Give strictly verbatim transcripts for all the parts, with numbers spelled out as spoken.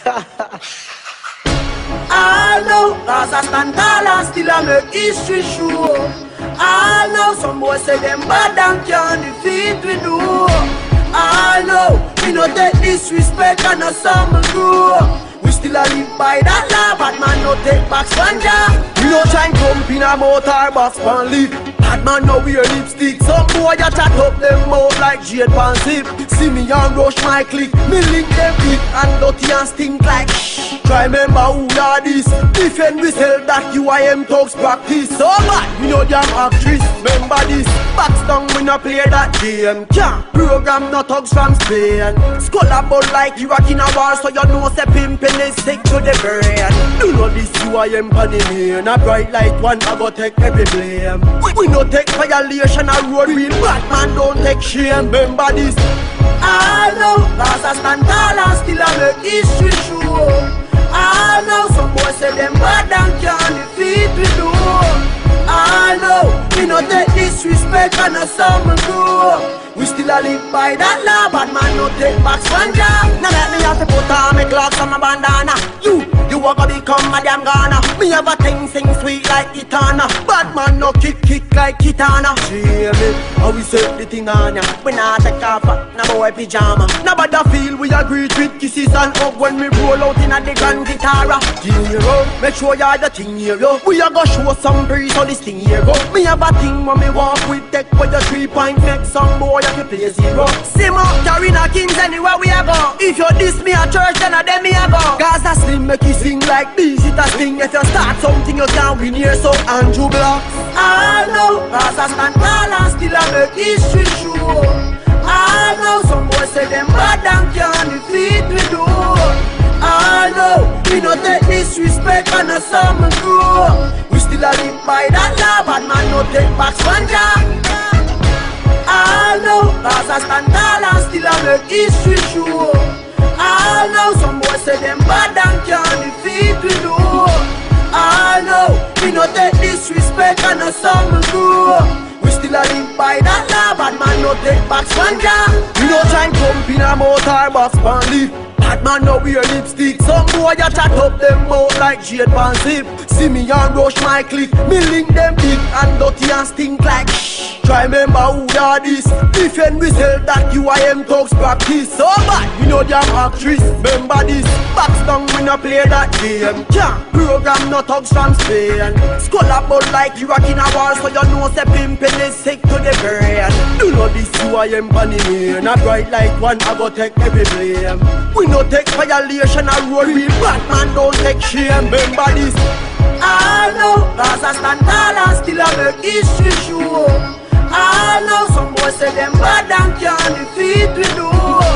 I know, cause I stand tall and still I make history show. I know, some boys say them bad and can't defeat we do. I know, we no take disrespect and no some grow. We still a live by that law, but man no take back spanja. We no try and jump in a motor box pan leaf. Bad man no wear lipstick. Some boy a chat up them mouth like Jade Pan Zip. See me and rush my click. Me link them quick and dirty and stink like shh. Try remember who are this. Defend we sell that U I M thugs practice. So bad, we know damn actress. Remember this. Box down we no play that game. Can't program no thugs from Spain. Skull a ball like Iraq in a war, so you know say pimpin' is stick to the brain. Do know this U I M pan in here. A bright light one I go take every blame. We, we no take violation a road real bad man don't take shame. Remember this. I know, cause I stand tall and still I make history show. I know, some boys say them bad and can't defeat we do. I know, we no take disrespect and no some grow. We still a live by that law, but man no take back spanja. Now let me have to put on my clocks and my bandana. You, you a go become a damn Ghana. Me have a thing sing sweet like Kitana. Bad man no kick kick like Kitana. See me, how we set the thing on ya. We not take off no boy pyjama. Nobody feel we agree with kisses and hug when we roll out in a the grand guitar. Giro, make sure you the thing here yo. We a go show some breeze so this thing here go. Me have a thing when me walk with tech with the three point make some boy to play zero. Simo, Karina Kings anywhere we a go. If you diss me a church then a dem me a go. Gaza Slim make you sing like this, it a sting. If you start something you can't win here, so Andrew Blocks. I know, Gaza stand tall and still a make history show. I know, some boys say them bad and can't defeat we do. I know, we no take disrespect and no some grow. We still a live by that law, but man no take back spanja. I know, cause I stand tall and still I make history show. I know, some boys say them bad and can't defeat we do. I know, we no take disrespect and no some grow. We still a live by that law, but man no take back spanja. We no try and jump in a motor box pan leaf. Bad man no wear lipstick. Some boy a chat up them mouth like Jade Pan Zip. See me and rush my click. Me link them big and dirty and stink like shh. Try remember who are this. Defend we sell that U I M thugs practice. So bad, we know damn actress. Remember this. Box down we no play that game. Can't program no thugs from Spain. Skull a ball like Iraq in a war, so you know say pimpin' is sick to the brain. Do know this U I M pan in here. A bright light one I go take every blame. We no take violation a road real bad man don't take shame. Remember this. I know, cause I stand tall and still I make history show. I know, some boys say them bad and can't defeat we do.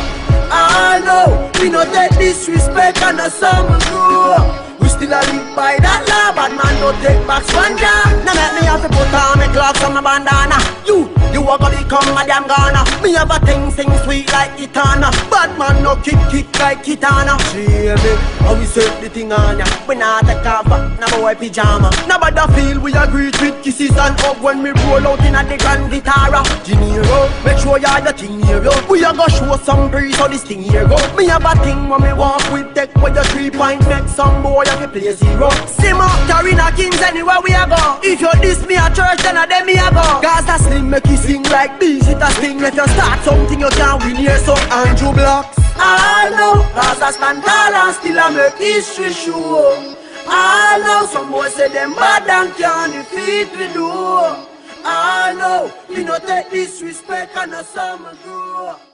I know, we no take disrespect and no some grow. We still a live by that law, but man no take back spanja. Now let me have to put on my clocks and my bandana. You, you a go become a damn Ghana. Me have a thing sing sweet like Kitana. Bad man no kick kick like Kitana. See me, how we set the thing on ya. We not take off no boy pyjama. Nobody feel we agree with kisses and hug when we roll out in a the grand guitar. Giro, make sure you the thing here yo. We a go show some breeze so this thing here go. Me have a thing when me walk with tech with the three point make some boy to play zero. Simo, Karina Kings anywhere we a go. If you diss me a church then a dem me a go. Gaza Slim make you sing like this, it a sting. If you start something you can't win here, so Andrew Blocks. I know, cause I stand tall and still I make history show. I know, some boys say them bad and can't defeat we do. I know, we no take disrespect and no some grow.